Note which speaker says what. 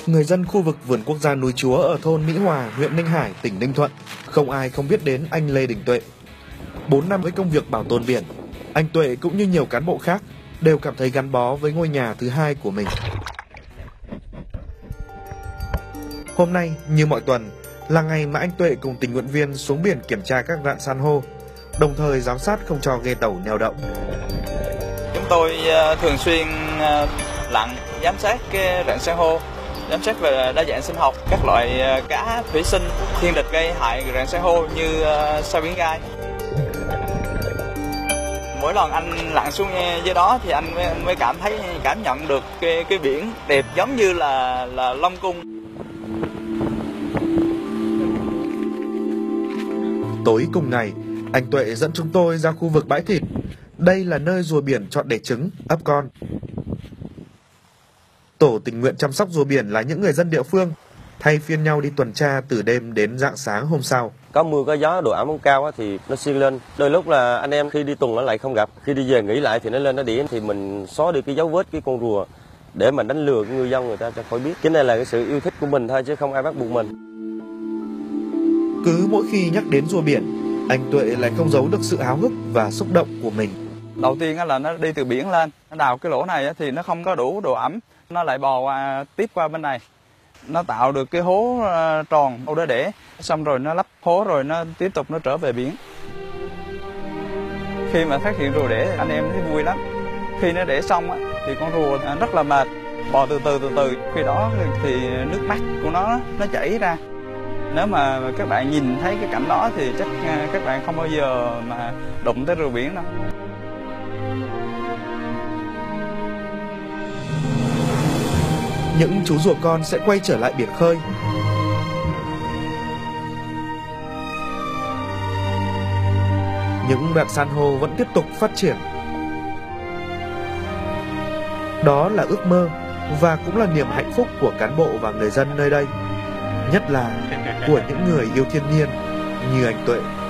Speaker 1: Người dân khu vực vườn quốc gia núi Chúa ở thôn Mỹ Hòa, huyện Ninh Hải, tỉnh Ninh Thuận, không ai không biết đến anh Lê Đình Tuệ. 4 năm với công việc bảo tồn biển, anh Tuệ cũng như nhiều cán bộ khác đều cảm thấy gắn bó với ngôi nhà thứ hai của mình. Hôm nay, như mọi tuần, là ngày mà anh Tuệ cùng tình nguyện viên xuống biển kiểm tra các rạn san hô, đồng thời giám sát không cho ghe tàu neo đậu.
Speaker 2: Chúng tôi thường xuyên lặn, giám sát cái rạn san hô, giám sát về đa dạng sinh học, các loại cá thủy sinh, thiên địch gây hại rạn san hô như sao biển gai. Mỗi lần anh lặn xuống dưới đó thì anh mới cảm nhận được cái biển đẹp giống như là Long Cung.
Speaker 1: Tối cùng ngày, anh Tuệ dẫn chúng tôi ra khu vực bãi thịt. Đây là nơi rùa biển chọn đẻ trứng, ấp con. Tổ tình nguyện chăm sóc rùa biển là những người dân địa phương, thay phiên nhau đi tuần tra từ đêm đến rạng sáng hôm sau.
Speaker 3: Có mưa có gió, độ ẩm không cao thì nó xiên lên. Đôi lúc là anh em khi đi tuần nó lại không gặp, khi đi về nghỉ lại thì nó lên nó đĩa, thì mình xóa đi cái dấu vết cái con rùa để mà đánh lừa ngư dân người ta cho khỏi biết. Cái này là cái sự yêu thích của mình thôi chứ không ai bắt buộc mình.
Speaker 1: Cứ mỗi khi nhắc đến rùa biển, anh Tuệ lại không giấu được sự háo hức và xúc động của mình.
Speaker 2: Đầu tiên là nó đi từ biển lên, nó đào cái lỗ này thì nó không có đủ độ ẩm, nó lại bò tiếp qua bên này. Nó tạo được cái hố tròn đó để xong rồi nó lấp hố rồi nó tiếp tục nó trở về biển. Khi mà phát hiện rùa đẻ anh em thấy vui lắm. Khi nó đẻ xong thì con rùa rất là mệt, bò từ từ. Khi đó thì nước mắt của nó chảy ra. Nếu mà các bạn nhìn thấy cái cảnh đó thì chắc các bạn không bao giờ mà đụng tới rùa biển đâu.
Speaker 1: Những chú rùa con sẽ quay trở lại biển khơi. Những rạn san hô vẫn tiếp tục phát triển. Đó là ước mơ và cũng là niềm hạnh phúc của cán bộ và người dân nơi đây, nhất là của những người yêu thiên nhiên như anh Tuệ.